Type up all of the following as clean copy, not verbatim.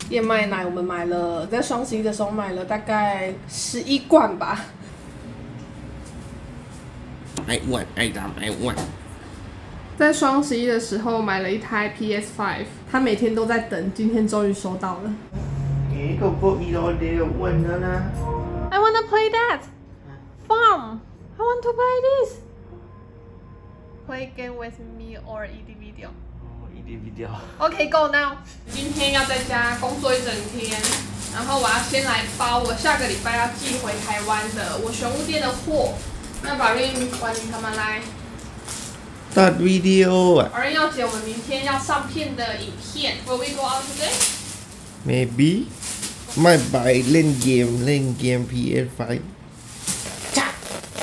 燕麦奶我们买了，在双11的时候买了大概11罐吧。 爱玩爱打爱玩。 在双11的时候买了一台 PS5， 他每天都在等，今天终于收到了。 你个不一到的问了呢 I wanna play that. Farm. I want to play this. Play game with me or edit video. edit video. Okay, go now. 今天要在家工作一整天，然后我要先来包我下个礼拜要寄回台湾的我玄武店的货。那宝瑞，欢迎他们来。 ตัดวิดีโออ่ะ宝瑞要姐，我们明天要上片的影片。Will we go out today? maybe ไม่ไปเล่นเกม PS5 จ้า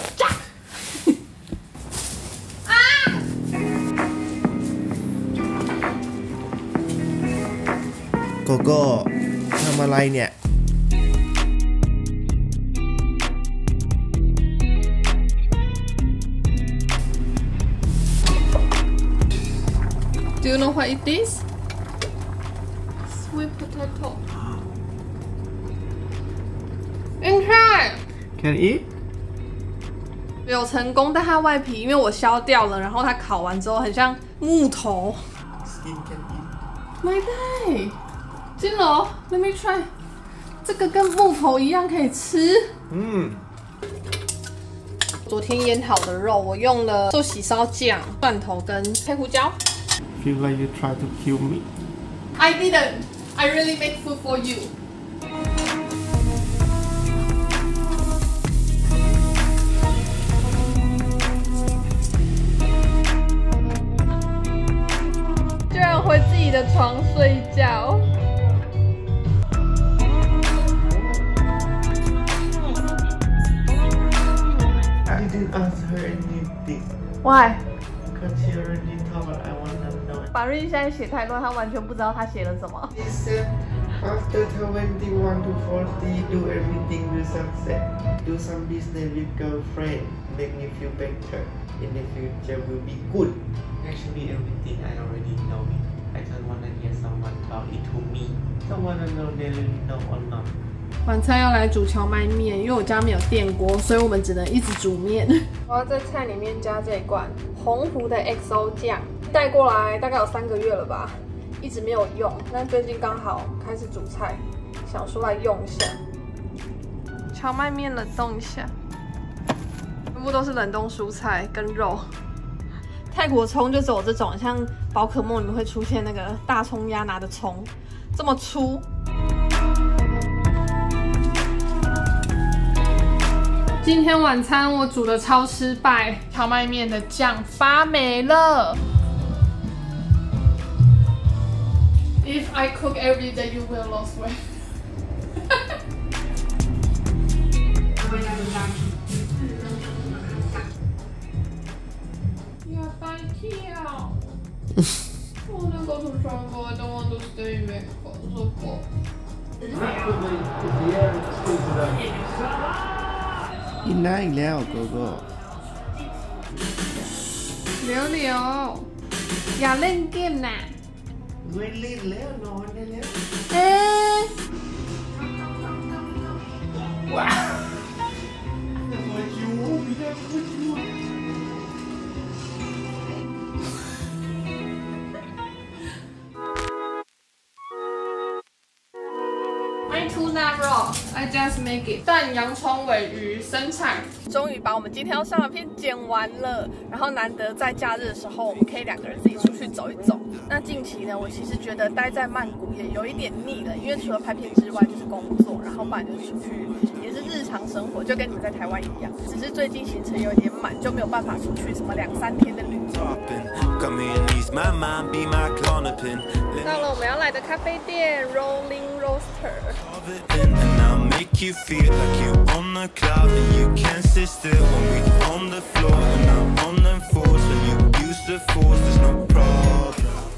โกโก้ทำอะไรเนี่ย Do you know what it is? Sweet potato. 你看。 Can eat? 有成功，但它外皮因为我削掉了，然后它烤完之后很像木头。 Skin can eat. 没带，金楼 ，Let me try。这个跟木头一样可以吃。昨天腌好的肉，我用了寿喜烧酱、蒜头跟黑胡椒。 Feel like you try to kill me. I didn't. I really make food for you. 居然回自己的床睡觉。 I didn't ask her anything. Why? Because she already told me I wanna know. 法瑞现在写太乱，他完全不知道他写了什么。 She said after 21 to 40, do everything with success. Do some business with girlfriend. Make me feel better. In the future will be good. Actually, everything I already know it. I just wanna hear someone talk it to me. Don't wanna know they really know or not. 晚餐要来煮荞麦面，因为我家没有电锅，所以我们只能一直煮面。我要在菜里面加这一罐鸿鹄的 XO 酱，带过来大概有3个月了吧，一直没有用。但最近刚好开始煮菜，想说来用一下。荞麦面冷冻一下，全部都是冷冻蔬菜跟肉。泰国葱就只有这种，像宝可梦里面会出现那个大葱鸭拿的葱，这么粗。今天晚餐我煮的超失败，荞麦面的酱发霉了。If I cook every day, you will lose weight. 要翻跳。我能go to Toronto. I don't want to stay in Mexico. So cold. กินได้อีกแล้วโกโก้柳柳，อย่าเล่นเกมนะไม่เล่นแล้วนอนได้แล้วเอ๊ะว้าวไม่ชิวไม่ได้ไม่ชิว My tuna raw, I just make it. 蛋、洋葱、尾鱼、生菜，终于把我们今天要上的片剪完了。然后难得在假日的时候，我们可以2个人自己出去走一走。那近期呢，我其实觉得待在曼谷也有一点腻了，因为除了拍片之外就是工作，然后不然就是出去，也是日常生活，就跟你们在台湾一样。只是最近行程有点满，就没有办法出去什么2、3天的旅游。到了我们要来的咖啡店 Rolling Roaster。 Make you feel like you're on a cloud and you can't sit still when we on the floor and I'm on them force when you use the force there's no problem.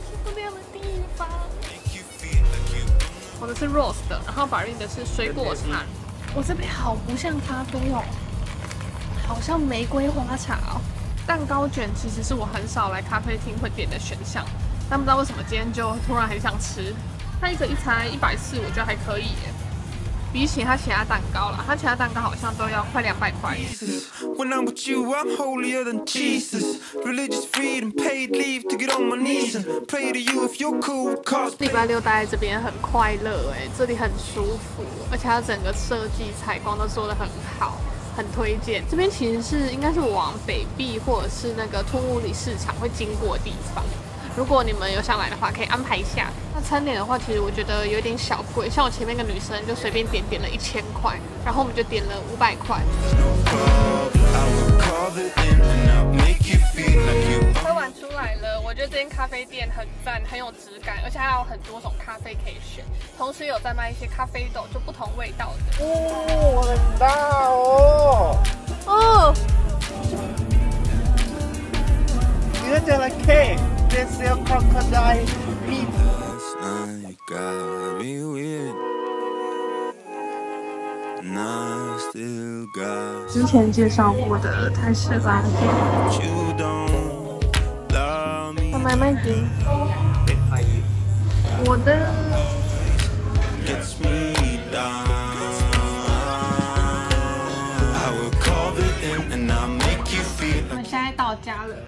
我的是 roast 的，然后法令的是水果茶。我这杯好不像咖啡哦，好像玫瑰花茶哦。蛋糕卷其实是我很少来咖啡厅会点的选项，但不知道为什么今天就突然很想吃。 它一个一才140，我觉得还可以耶。比起它其他蛋糕啦，它其他蛋糕好像都要快200块。 When I'm with you, I'm holier than Jesus. Religious freedom, paid leave to get on my knees and pray to you if you're cool. Cause 礼拜六待在这边很快乐哎，这里很舒服，而且它整个设计采光都做得很好，很推荐。这边其实应该是往北壁或者是那个突屋里市场会经过的地方。如果你们有想来的话，可以安排一下。那餐点的话，其实我觉得有点小贵，像我前面一个女生就随便点了1000块，然后我们就点了500块。喝完出来了，我觉得这间咖啡店很赞，很有质感，而且还有很多种咖啡可以选，同时有在卖一些咖啡豆，就不同味道的。 哦，很大哦。 哦。 Dia jelakai. They sell crocodile meat. last night got me weird. And I still got 之前介绍过的泰式拉面。 you don't love me. 我买点。我的。 Gets me down. I will carve it in and I'll make you feel. 我们现在到家了，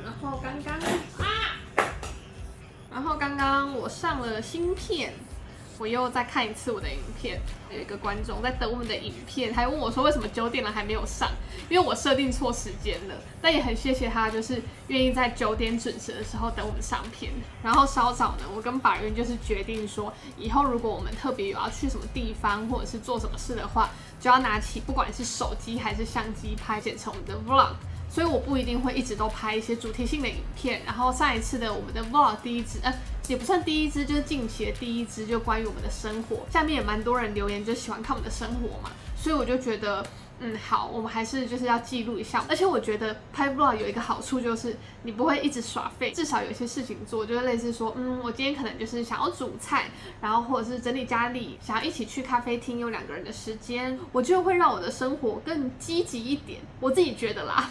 然后刚刚我上了新片，我又再看一次我的影片。有一个观众在等我们的影片，还问我说为什么9点了还没有上，因为我设定错时间了。但也很谢谢他，就是愿意在9点准时的时候等我们上片。然后稍早呢，我跟把云就是决定说，以后如果我们特别有要去什么地方或者是做什么事的话，就要拿起不管是手机还是相机拍剪成我们的 vlog。所以我不一定会一直都拍一些主题性的影片。然后上一次的我们的 vlog 第一支，也不算第一支，就是近期的第一支，就关于我们的生活。下面也蛮多人留言，就喜欢看我们的生活嘛，所以我就觉得，好，我们还是就是要记录一下。而且我觉得拍 vlog 有一个好处就是你不会一直耍废，至少有些事情做，就是类似说，我今天可能就是想要煮菜，然后或者是整理家里，想要一起去咖啡厅，有2个人的时间，我就会让我的生活更积极一点，我自己觉得啦。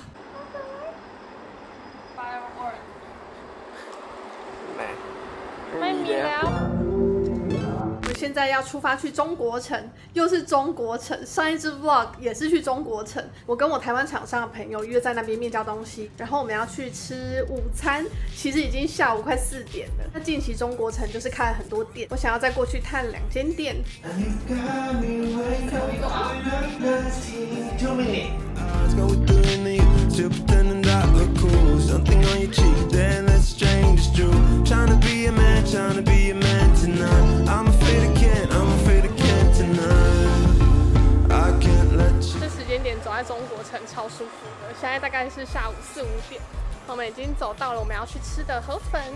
卖米了。我现在要出发去中国城，又是中国城。上一支 vlog 也是去中国城，我跟我台湾厂商的朋友约在那边面交东西，然后我们要去吃午餐。其实已经下午快4点了。那近期中国城就是开了很多店，我想要再过去探2间店。 Still pretending that we're cool. Something on your cheek, then let's change it's true. Trying to be a man tonight. I'm afraid I can't tonight. I can't let you. 这时间点走在中国城超舒服的，现在大概是下午4、5点，我们已经走到了我们要去吃的河粉。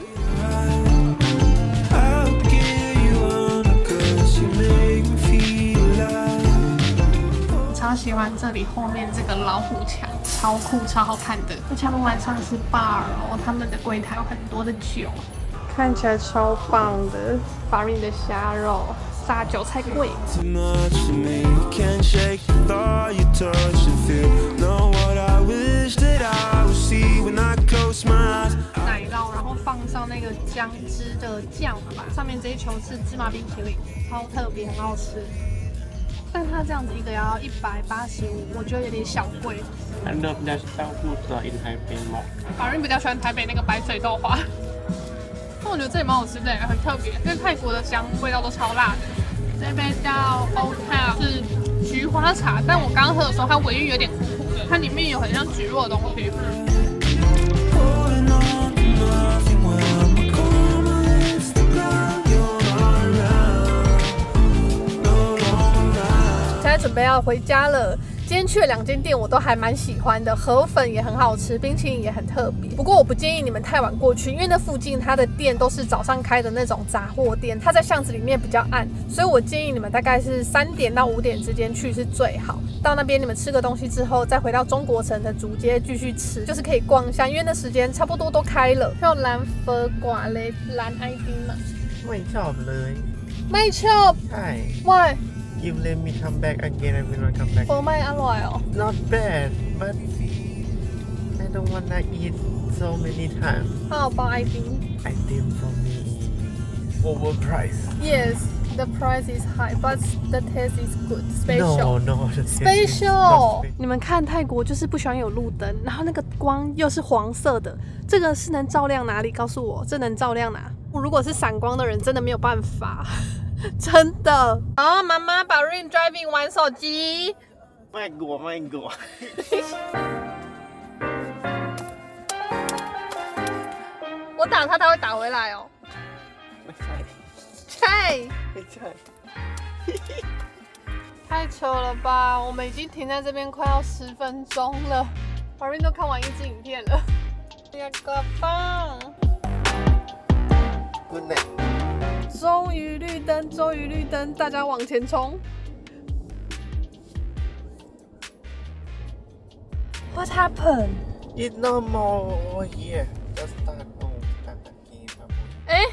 I'll give you on 'cause you make me feel alive. 超喜欢这里后面这个老虎墙，超酷超好看的。而且他们晚上是 bar 哦，他们的柜台有很多的酒，看起来超棒的。法瑞的虾肉，炸韭菜贵。 Too much for me. Can't shake the thought you touch and feel. Know what I wish that I would see when I close my eyes. 奶酪，然后放上那个姜汁的酱吧。上面这一球是芝麻冰淇淋，超特别，很好吃。但它这样子一个要185，我觉得有点小贵。 Anda dah tahu tak in Taipei Mall？ 法瑞比较喜欢台北那个白水豆花，但我觉得这里蛮好吃的，很特别，因为泰国的姜味道都超辣的。这杯叫 Old Town， 是菊花茶，但我刚刚喝的时候它尾韵有点苦苦的，它里面有很像菊络的东西。准备要回家了。今天去了2间店，我都还蛮喜欢的，河粉也很好吃，冰淇淋也很特别。不过我不建议你们太晚过去，因为那附近它的店都是早上开的那种杂货店，它在巷子里面比较暗，所以我建议你们大概是3点到5点之间去是最好。到那边你们吃个东西之后，再回到中国城的主街继续吃，就是可以逛一下，因为那时间差不多都开了。有蓝佛quả嘞，蓝ไอติม啊。 ไม่ชอบเลยไม่ชอบใช่ Why You let me come back again, I will not come back. 佛ไม่อร่อย哦 Not bad, but I don't wanna eat so many times. How about ไอติม I think for me, overpriced. Yes, the price is high, but the taste is good. Special. No, the taste is Special. not 你们看泰国就是不喜欢有路灯，然后那个光又是黄色的，这个是能照亮哪里？告诉我，这能照亮哪？如果是闪光的人，真的没有办法，真的。啊，妈妈把 Rain driving 玩手机。 ไม่กลัวไม่กลัว我打他，他会打回来哦。 ไม่ใช่ใช่ไม่ใช่太扯了吧！我们已经停在这边快要10分钟了，华瑞都看完1支影片了。两个棒！ Good night. 终于绿灯，终于绿灯，大家往前冲！ What happened? It's no more over here. Just start the game. 哎，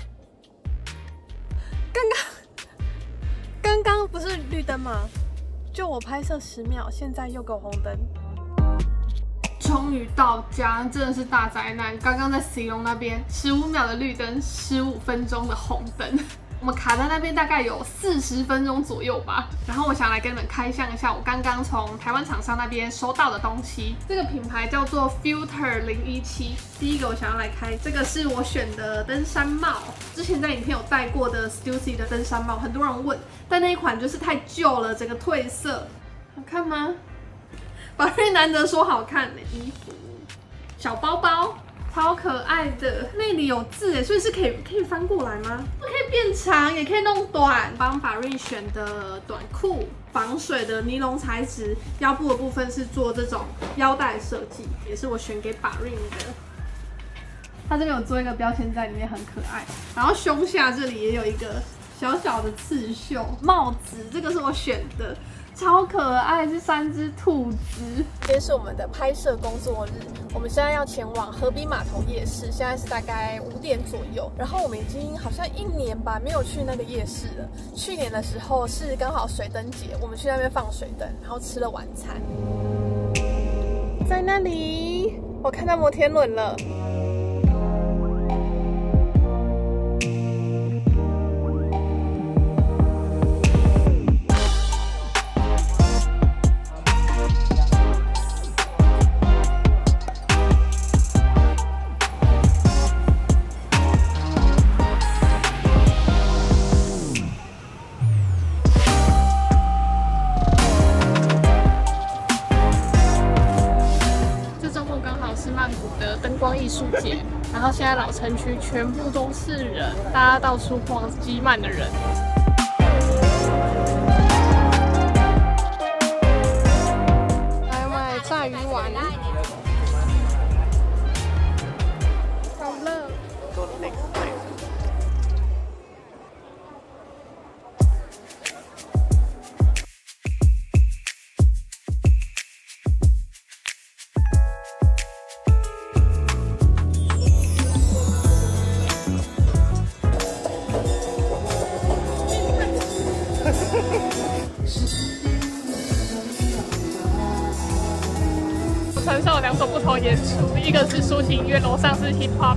刚刚不是绿灯吗？就我拍摄10秒，现在又给我红灯。终于到家，真的是大灾难！刚刚在西隆那边15秒的绿灯，15分钟的红灯。我们卡在那边大概有40分钟左右吧。然后我想来跟你们开箱一下我刚刚从台湾厂商那边收到的东西。这个品牌叫做 Filter 017。第一个我想要来开，这个是我选的登山帽，之前在影片有戴过的 Stussy 的登山帽，很多人问，但那一款就是太旧了，整个褪色。好看吗？宝瑞难得说好看的衣服，小包包。 超可爱的，那里有字哎，所以是可以翻过来吗？可以变长，也可以弄短。帮法瑞选的短裤，防水的尼龙材质，腰部的部分是做这种腰带设计，也是我选给法瑞的。它这边有做一个标签在里面，很可爱。然后胸下这里也有一个小小的刺绣，帽子这个是我选的。 超可爱，是3只兔子。今天是我们的拍摄工作日，我们现在要前往河滨码头夜市，现在是大概5点左右。然后我们已经好像1年吧没有去那个夜市了。去年的时候是刚好水灯节，我们去那边放水灯，然后吃了晚餐。在那里，我看到摩天轮了。 艺术节，然后现在老城区全部都是人，大家到处逛，挤满的人。来买炸鱼丸，好热。船上有2种不同演出，一个是抒情音乐，楼上是 hip hop。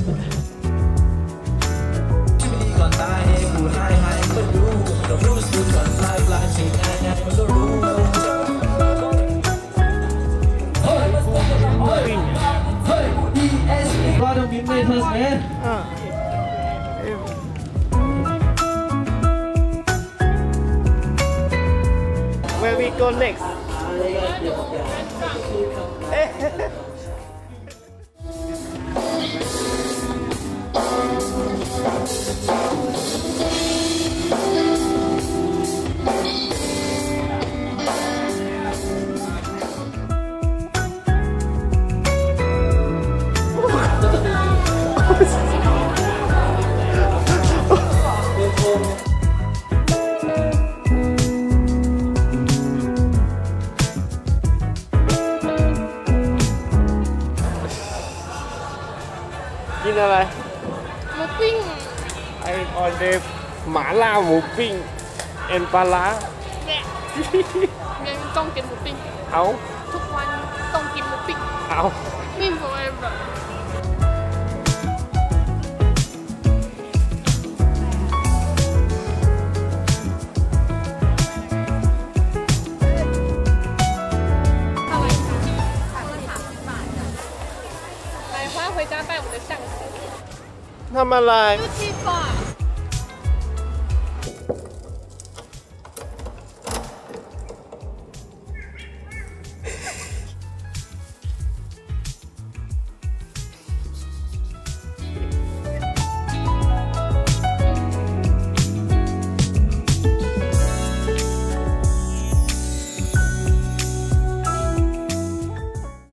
Where we go next? กินอะไรหมูปิ้ง I order หม่าล่าหมูปิ้งเอ็นปลาร้าเนี่ยต้องกินหมูปิ้งเอาทุกวันต้องกินหมูปิ้งเอาปิ้ง forever 快要回家拜我们的相公。 ทำอะไร出去吧。